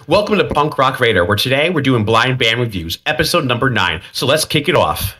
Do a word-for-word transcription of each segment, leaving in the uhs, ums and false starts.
Welcome to Punk Rock Radar, where today we're doing blind band reviews, episode number nine. So let's kick it off.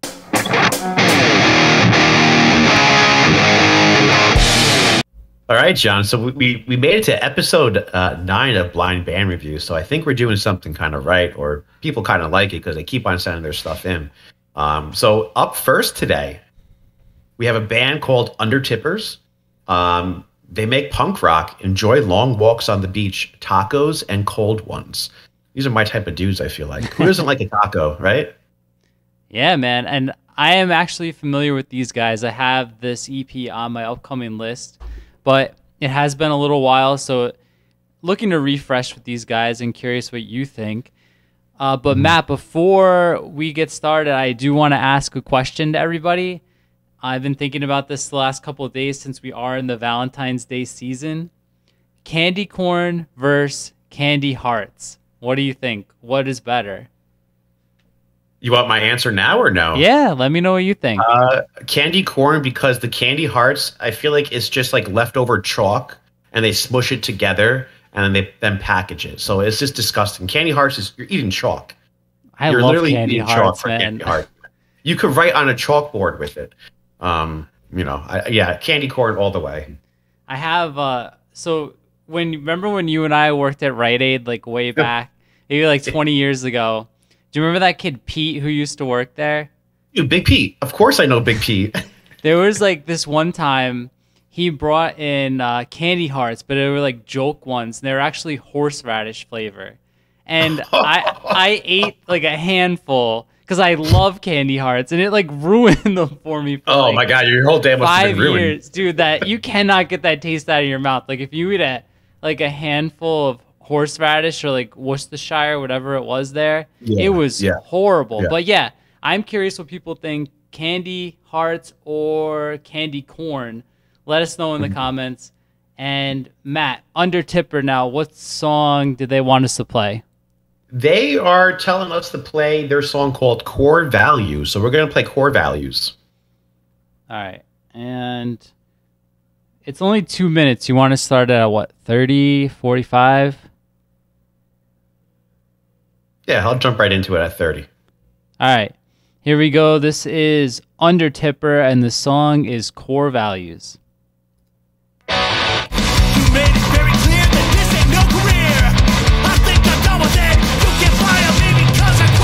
All right, John. So we we made it to episode uh, nine of blind band reviews. So I think we're doing something kind of right, or people kind of like it because they keep on sending their stuff in. Um, so up first today, we have a band called Undertippers. Um, they make punk rock. Enjoy long walks on the beach, tacos, and cold ones. These are my type of dudes, I feel like. Who doesn't like a taco, right? Yeah, man. And I am actually familiar with these guys. I have this E P on my upcoming list, but it has been a little while, so looking to refresh with these guys and curious what you think. Uh, but, mm-hmm. Matt, before we get started, I do want to ask a question to everybody. I've been thinking about this the last couple of days since we are in the Valentine's Day season. Candy corn versus candy hearts. What do you think? What is better? You want my answer now or no? Yeah, let me know what you think. Uh, candy corn, because the candy hearts, I feel like it's just like leftover chalk, and they smush it together, and then they then package it. So it's just disgusting. Candy hearts is you're eating chalk. I you're love literally candy eating hearts, chalk for man. candy heart. You could write on a chalkboard with it. Um, you know, I, yeah, candy corn all the way. I have uh, so when remember when you and I worked at Rite Aid like way back, maybe like twenty years ago. Do you remember that kid Pete who used to work there? Dude, Big Pete. Of course I know Big Pete. There was like this one time he brought in uh, candy hearts, but they were like joke ones, and they were actually horseradish flavor. And I I ate like a handful because I love candy hearts, and it like ruined them for me. For, oh like, my god, your whole day must have five been ruined. years, dude. That you cannot get that taste out of your mouth. Like if you eat a like a handful of horseradish or like Worcestershire, whatever it was there, yeah, it was yeah, horrible. yeah. But yeah, I'm curious what people think: candy hearts or candy corn. Let us know in the comments. And Matt, Undertipper now, what song did they want us to play? They are telling us to play their song called Core Values. So we're going to play Core Values. All right. And it's only two minutes. You want to start at what, thirty, forty-five? Yeah, I'll jump right into it at thirty. All right. Here we go. This is Undertipper, and the song is Core Values. You made it very clear that this ain't no career. I think I'm done with it. You can fire me because I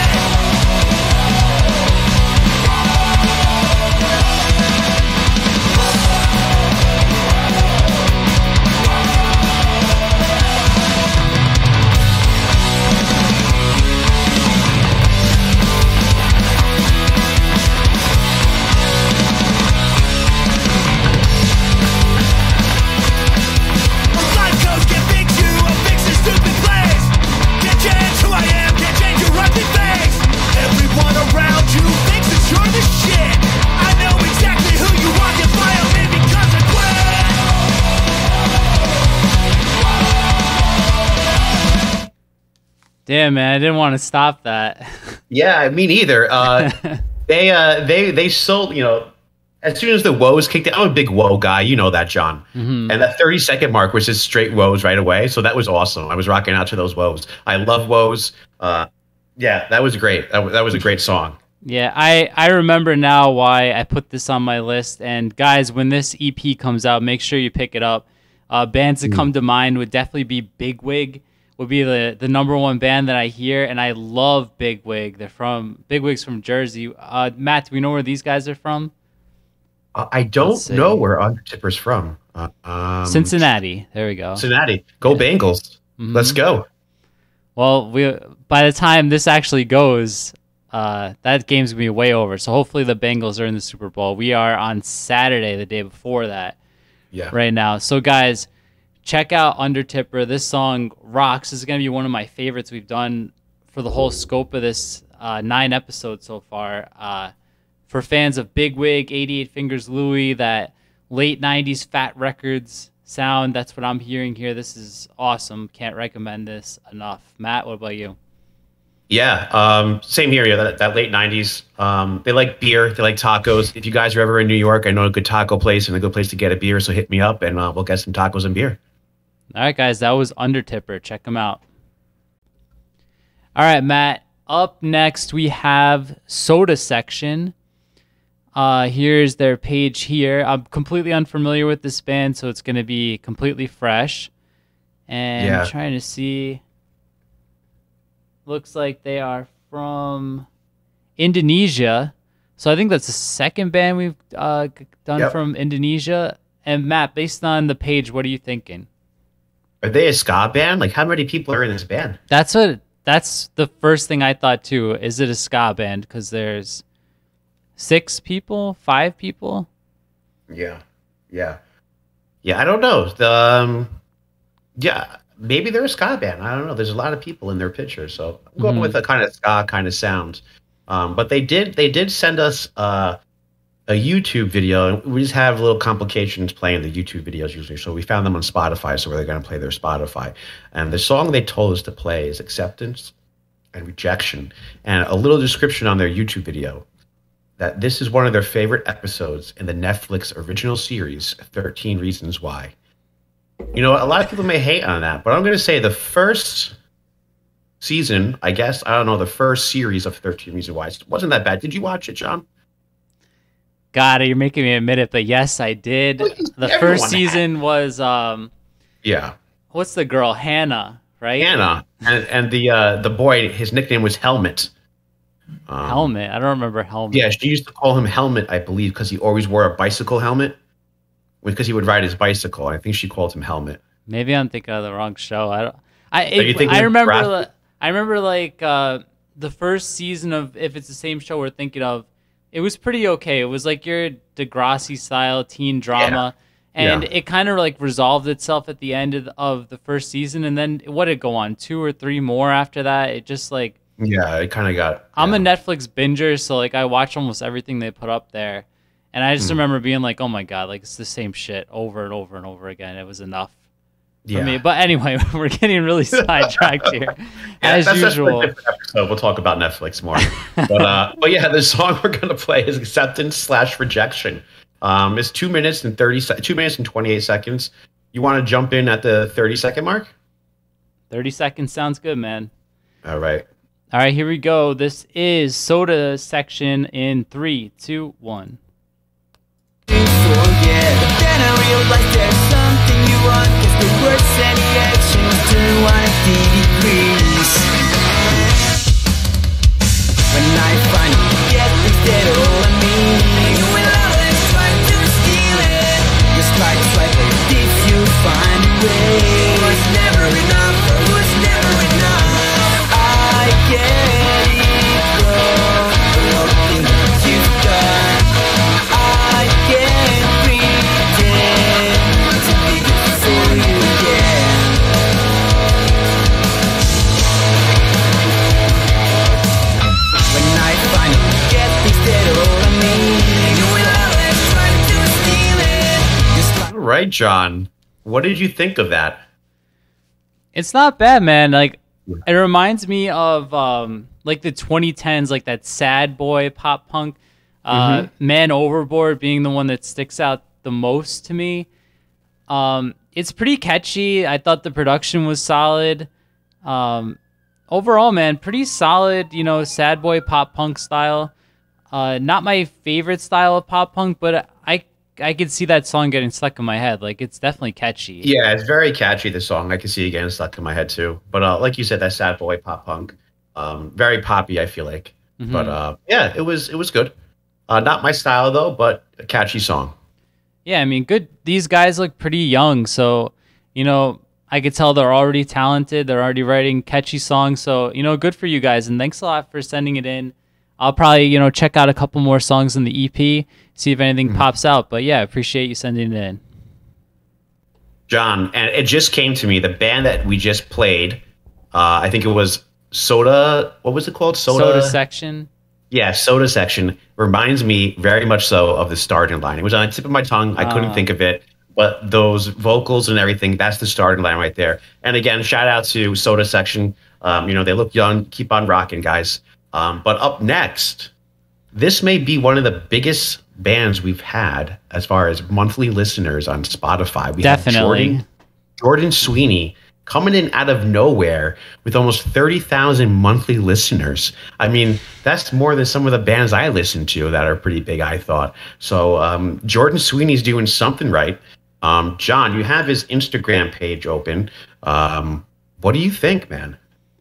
Damn, man, I didn't want to stop that. Yeah, me neither. Uh, they uh, they they sold, you know, as soon as the woes kicked in. I'm a big woe guy, you know that, John. Mm-hmm. And that thirty second mark was just straight woes right away. So that was awesome. I was rocking out to those woes. I love woes. Uh, yeah, that was great. That, that was a great song. Yeah, I, I remember now why I put this on my list. And guys, when this E P comes out, make sure you pick it up. Uh, bands that mm. come to mind would definitely be Bigwig. Would be the, the number one band that I hear, and I love Bigwig. They're from Bigwig's from Jersey. Uh, Matt, do we know where these guys are from? Uh, I don't know where Undertipper's from. Uh, um, Cincinnati. There we go. Cincinnati. Go yeah. Bengals. Mm-hmm. Let's go. Well, we by the time this actually goes, uh, that game's gonna be way over. So hopefully the Bengals are in the Super Bowl. We are on Saturday, the day before that. Yeah. Right now. So guys, check out Undertipper. This song rocks. This is going to be one of my favorites we've done for the whole scope of this uh, nine episodes so far. Uh, for fans of Bigwig, eighty-eight Fingers Louie, that late nineties Fat Records sound, that's what I'm hearing here. This is awesome. Can't recommend this enough. Matt, what about you? Yeah, um, same here. Yeah, that, that late nineties. Um, they like beer. They like tacos. If you guys are ever in New York, I know a good taco place and a good place to get a beer. So hit me up and uh, we'll get some tacos and beer. All right, guys, that was Undertipper. Check them out. All right, Matt. Up next, we have Soda Section. Uh, here's their page here. I'm completely unfamiliar with this band, so it's going to be completely fresh. And Yeah. trying to see. Looks like they are from Indonesia. So I think that's the second band we've uh, g- done Yep. from Indonesia. And Matt, based on the page, what are you thinking? Are they a ska band? Like, how many people are in this band? That's what. That's the first thing I thought too. Is it a ska band? Because there's six people, five people. Yeah, yeah, yeah. I don't know. The, um, yeah, maybe they're a ska band. I don't know. There's a lot of people in their picture, so I'm going Mhm. with a kind of ska kind of sound. Um, but they did they did send us uh, a YouTube video, and we just have little complications playing the YouTube videos usually. So we found them on Spotify, so we're going to play their Spotify. And the song they told us to play is Acceptance and Rejection, and a little description on their YouTube video that this is one of their favorite episodes in the Netflix original series, thirteen Reasons Why. You know, a lot of people may hate on that, but I'm going to say the first season, I guess, I don't know, the first series of thirteen Reasons Why wasn't that bad. Did you watch it, John? God, you're making me admit it, but yes, I did. Well, The everyone first had. season was um, Yeah. what's the girl Hannah, right? Hannah. And, and the uh, the boy, his nickname was Helmet. Um, Helmet. I don't remember Helmet. Yeah, she used to call him Helmet, I believe, because he always wore a bicycle helmet. Because he would ride his bicycle. I think she called him Helmet. Maybe I'm thinking of the wrong show. I don't. I Are you it, thinking I of remember. Jurassic? li- I remember like uh, the first season of, if it's the same show we're thinking of. It was pretty okay. It was like your Degrassi style teen drama, and Yeah. it kind of like resolved itself at the end of the, of the first season. And then what did it go on? Two or three more after that. It just like Yeah, it kind of got. I'm yeah. a Netflix binger, so like I watch almost everything they put up there, and I just Hmm. remember being like, oh my god, like it's the same shit over and over and over again. It was enough yeah. for me. But anyway, we're getting really sidetracked here, Yeah, as that's- that's for a usual. different episode. We'll talk about Netflix more. but uh, but yeah, the song we're gonna play is Acceptance slash Rejection. Um, it's two minutes and thirty se- two minutes and twenty eight seconds. You want to jump in at the thirty second mark? thirty seconds sounds good, man. All right. All right, here we go. This is Soda Section in three, two, one. Forget. But then I realized there's something you want, 'cause the words and the actions turn one eighty degrees. When I finally get this dead all I mean, you will always try to steal it. Just try to swipe it if you find a way. It was never enough, it was never enough. I get it, bro. All the things that you've done, I can't pretend to be good for you again. When I finally get this dead all I mean, you will always try to steal it. Just like All right, John. What did you think of that? It's not bad, man. Like it reminds me of um like the twenty tens, like that sad boy pop punk. Uh, Man Overboard being the one that sticks out the most to me. Um, it's pretty catchy. I thought the production was solid. Um, overall, man, pretty solid. You know, sad boy pop punk style. Uh, not my favorite style of pop punk, but I I could see that song getting stuck in my head. Like it's definitely catchy. Yeah, it's very catchy, the song. I can see it getting stuck in my head too. But uh, like you said, that sad boy pop punk. Um, very poppy, I feel like. Mhm. But uh, yeah, it was it was good. Uh, not my style though, but a catchy song. Yeah, I mean, good. These guys look pretty young, so you know, I could tell they're already talented. They're already writing catchy songs, so you know, good for you guys. And thanks a lot for sending it in. I'll probably you know check out a couple more songs in the E P, see if anything pops out. But yeah, appreciate you sending it in. John, and it just came to me, the band that we just played, uh, I think it was Soda, what was it called? Soda, Soda Section. Yeah, Soda Section reminds me very much so of the starting line. It was on the tip of my tongue. I couldn't Ah. think of it, but those vocals and everything, that's the starting line right there. And again, shout out to Soda Section. Um, you know, they look young. Keep on rocking, guys. Um, but up next, this may be one of the biggest bands we've had as far as monthly listeners on Spotify. We have Definitely. Jordan, Jordan Sweeney coming in out of nowhere with almost thirty thousand monthly listeners. I mean, that's more than some of the bands I listen to that are pretty big, I thought. So um, Jordan Sweeney's doing something right. Um, John, you have his Instagram page open. Um, what do you think, man?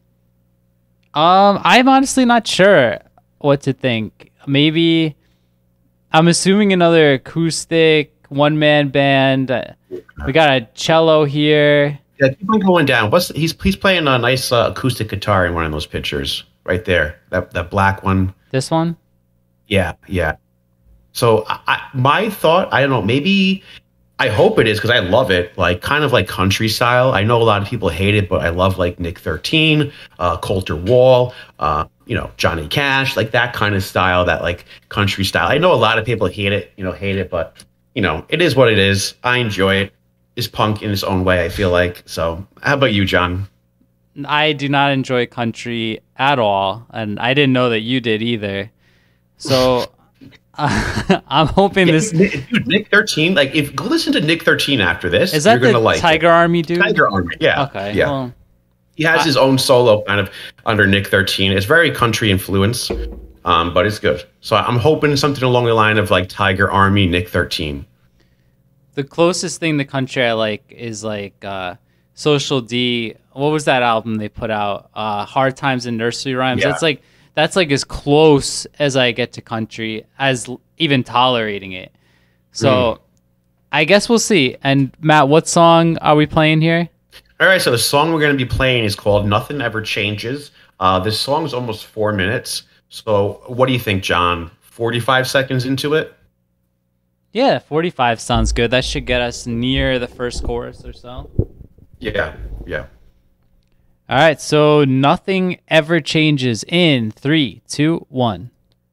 Um, I'm honestly not sure what to think. Maybe I'm assuming another acoustic one-man band. Uh, We got a cello here. Yeah, keep on going down. What's he's he's playing a nice uh, acoustic guitar in one of those pictures right there. That that black one. This one? Yeah, yeah. So I, I, my thought, I don't know, maybe I hope it is because I love it, like kind of like country style. I know a lot of people hate it, but I love like Nick thirteen, uh, Colter Wall, uh, you know, Johnny Cash, like that kind of style, that like country style. I know a lot of people hate it, you know, hate it, but you know, it is what it is. I enjoy it. It's punk in its own way, I feel like. So how about you, John? I do not enjoy country at all, and I didn't know that you did either. So uh, I'm hoping Yeah, this dude, Nick thirteen, like if go listen to Nick thirteen after this, is that you're the gonna like Tiger it. Army dude. Tiger Army, yeah. Okay. Yeah. Well, He has I- his own solo kind of under Nick thirteen. It's very country influence, um, but it's good. So I'm hoping something along the line of like Tiger Army, Nick thirteen. the closest thing to country I like is like uh, Social D. What was that album they put out? Uh, Hard Times and Nursery Rhymes. Yeah. That's like that's like as close as I get to country, as l- even tolerating it. So Mm. I guess we'll see. And Matt, what song are we playing here? All right, so the song we're going to be playing is called Nothing Ever Changes. Uh, this song is almost four minutes. So what do you think, John? forty-five seconds into it? Yeah, forty-five sounds good. That should get us near the first chorus or so. Yeah, yeah. All right, so Nothing Ever Changes in three, two, one.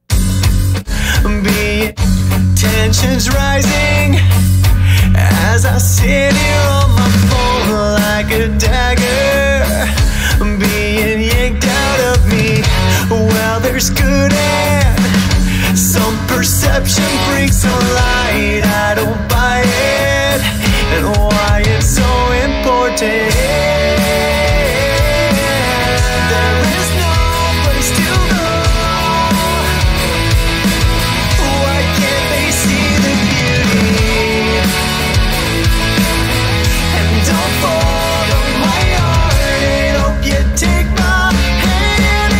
Be tensions rising as I sit here on my phone like a dagger being yanked out of me. Well, there's good and some perception brings some light. I don't buy it and why it's so important. There is no place to go. Why can't they see the beauty? And don't follow my heart and hope you take my hand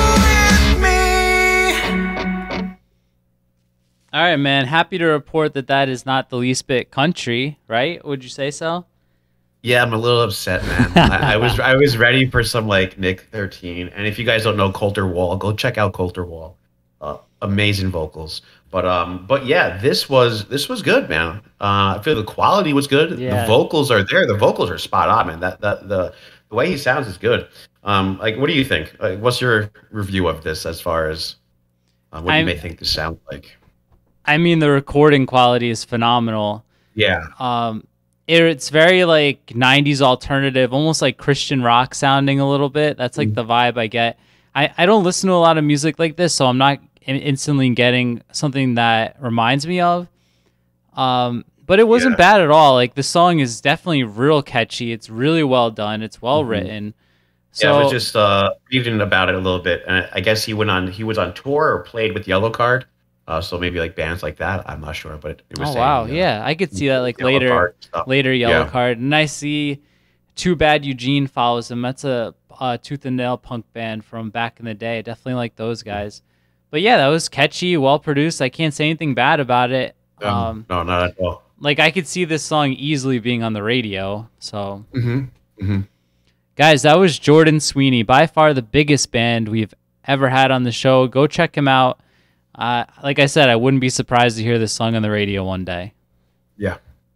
and go with me. All right, man. Happy to report that that is not the least bit country, right? Would you say so? Yeah, I'm a little upset, man. I, I was I was ready for some like Nick thirteen, and if you guys don't know Colter Wall, go check out Colter Wall. Uh, amazing vocals, but um, but yeah, this was this was good, man. Uh, I feel the quality was good. Yeah. The vocals are there. The vocals are spot on, man. That that the the way he sounds is good. Um, like, what do you think? Like, what's your review of this as far as uh, what I'm- you may think this sounds like? I mean, the recording quality is phenomenal. Yeah, Um, it, it's very like nineties alternative, almost like Christian rock sounding a little bit. That's like the vibe I get. I, I don't listen to a lot of music like this, so I'm not in- instantly getting something that reminds me of. Um, but it wasn't Yeah. bad at all. Like the song is definitely real catchy. It's really well done. It's well written. So yeah. I was just uh, reading about it a little bit, and I guess he went on. He was on tour or played with Yellow Card. Uh, so maybe like bands like that. I'm not sure, but it was. oh saying, wow, uh, yeah, I could see that like Yellow later. Card stuff. later yellow Yeah. card, and I see Too Bad Eugene follows him. That's a, uh tooth and nail punk band from back in the day. Definitely like those guys. But yeah, that was catchy, well produced. I can't say anything bad about it. Um, Um, no, not at all. like I could see this song easily being on the radio. So Mm-hmm. Mm-hmm. guys, that was Jordan Sweeney, by far the biggest band we've ever had on the show. Go check him out. Uh, like I said, I wouldn't be surprised to hear this song on the radio one day. Yeah.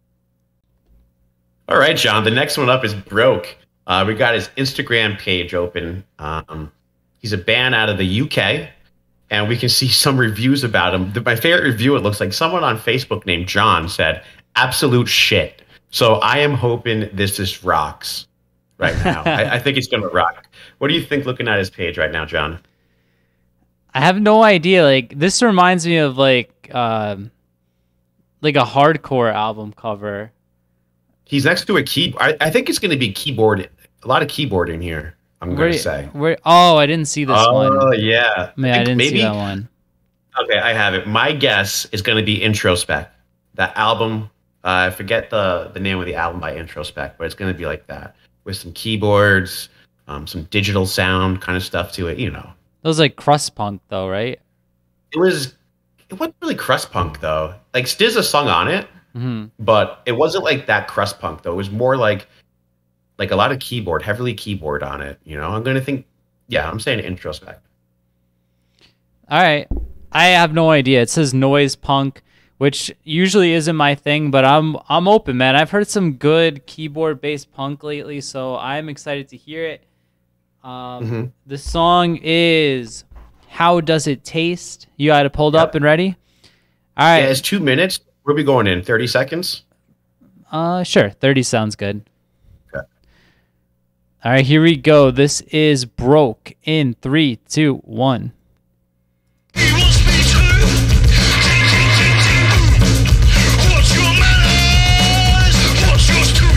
All right, John. The next one up is Broke. Uh, we got his Instagram page open. Um, he's a band out of the U K, and we can see some reviews about him. The, my favorite review, it looks like someone on Facebook named John said, absolute shit. So I am hoping this just rocks right now. I, I think it's going to rock. What do you think looking at his page right now, John? I have no idea. Like this reminds me of like um, like a hardcore album cover. He's next to a key. I, I think it's going to be keyboard a lot of keyboard in here. I'm Where, going to say. where? Oh, I didn't see this Oh one. yeah, Man, I, think didn't maybe, see that one. Okay, I have it. My guess is going to be Introspect. That album. Uh, I forget the the name of the album by Introspect, but it's going to be like that with some keyboards, um, some digital sound kind of stuff to it. You know, It was like crust punk, though, right? it was. It wasn't really crust punk though. Like there's a song on it, Mm-hmm. but it wasn't like that crust punk though. It was more like like a lot of keyboard, heavily keyboard on it. You know, I'm going to think. Yeah, I'm saying Introspect. All right. I have no idea. It says noise punk, which usually isn't my thing, but I'm I'm open, man. I've heard some good keyboard-based punk lately, so I'm excited to hear it. Um, Mm-hmm. The song is "How Does It Taste?" You got it pulled Yep. up and ready? All right. Yeah, it's two minutes. Where are we going in? thirty seconds? Uh, sure. thirty sounds good. Okay. All right, here we go. This is Broke in three, two, one. He wants me to. Ting, ting, ting, ting, boom. What's your manners? What's yours too?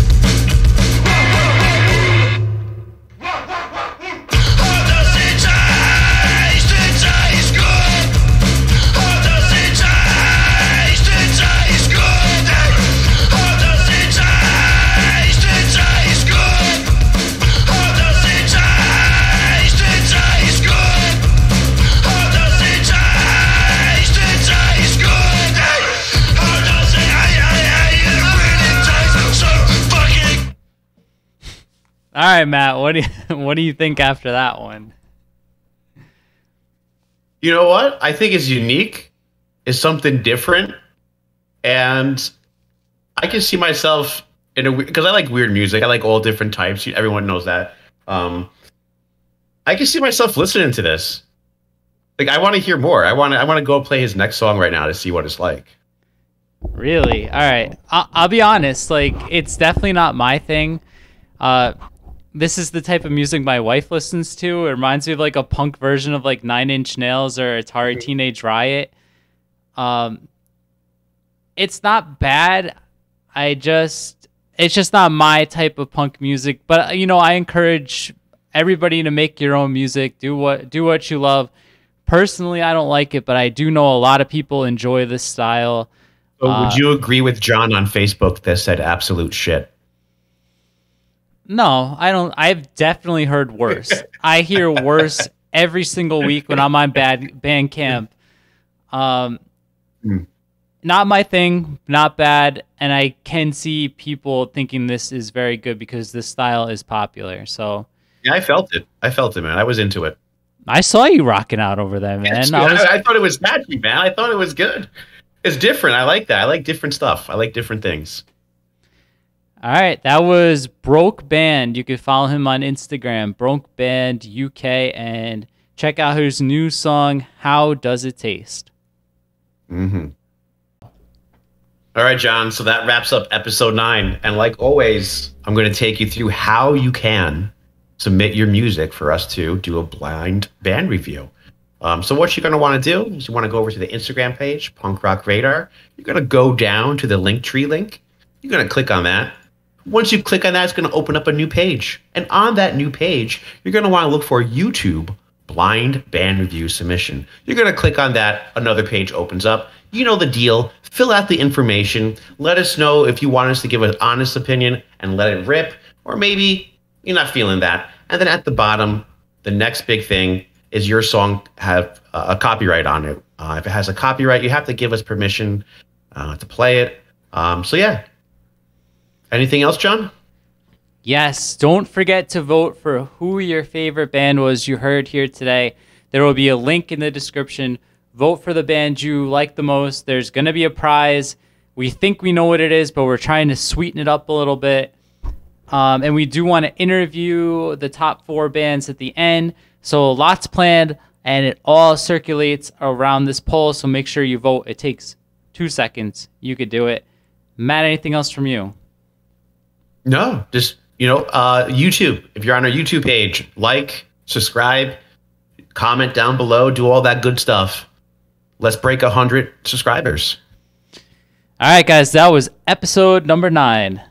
How does it taste? It tastes good. How does it taste? It tastes good. How does it taste? It tastes good. How does it taste? It tastes good. How does it taste? It tastes good. How does it? Hey, hey, hey, it really tastes so fucking. All right, Matt. What do you what do you think after that one? You know what? I think it's unique. It's something different, and I can see myself in a because I like weird music. I like all different types. Everyone knows that. Um, I can see myself listening to this. Like I want to hear more. I want to. I want to go play his next song right now to see what it's like. Really? All right. I'll, I'll be honest. Like, it's definitely not my thing. Uh, this is the type of music my wife listens to. It reminds me of like a punk version of like Nine Inch Nails or Atari Teenage Riot. Um, it's not bad. I just, it's just not my type of punk music. But you know, I encourage everybody to make your own music. Do what, do what you love. Personally, I don't like it, but I do know a lot of people enjoy this style. So Uh, would you agree with John on Facebook that said absolute shit? No, I don't. I've definitely heard worse. I hear worse every single week when I'm on bad Bandcamp. Um, Hmm. Not my thing, not bad, and I can see people thinking this is very good because this style is popular. So Yeah, I felt it. I felt it, man. I was into it. I saw you rocking out over there, man. Yes, I dude, was, I, I thought it was catchy, man. I thought it was good. It's different. I like that. I like different stuff. I like different things. all right, that was Broke Band. You can follow him on Instagram, Broke Band U K, and check out his new song, How Does It Taste? Mm-hmm. All right, John. So that wraps up episode nine. And like always, I'm going to take you through how you can submit your music for us to do a blind band review. Um, so what you're going to want to do is you want to go over to the Instagram page, Punk Rock Radar. You're going to go down to the Linktree link. You're going to click on that. Once you click on that, it's going to open up a new page. And on that new page, you're going to want to look for YouTube blind band review submission. You're going to click on that. Another page opens up. You know the deal. Fill out the information. Let us know if you want us to give an honest opinion and let it rip. Or maybe you're not feeling that. And then at the bottom, the next big thing is your song have uh, a copyright on it. Uh, if it has a copyright, you have to give us permission uh, to play it. Um, so yeah. Anything else, John? Yes, don't forget to vote for who your favorite band was you heard here today. There will be a link in the description. Vote for the band you like the most. There's going to be a prize. We think we know what it is, but we're trying to sweeten it up a little bit. Um, and we do want to interview the top four bands at the end. So lots planned, and it all circulates around this poll. So make sure you vote. It takes two seconds. You could do it. Matt, anything else from you? No, just, you know, uh, YouTube. If you're on our YouTube page, like, subscribe, comment down below, do all that good stuff. Let's break one hundred subscribers. All right, guys, that was episode number nine.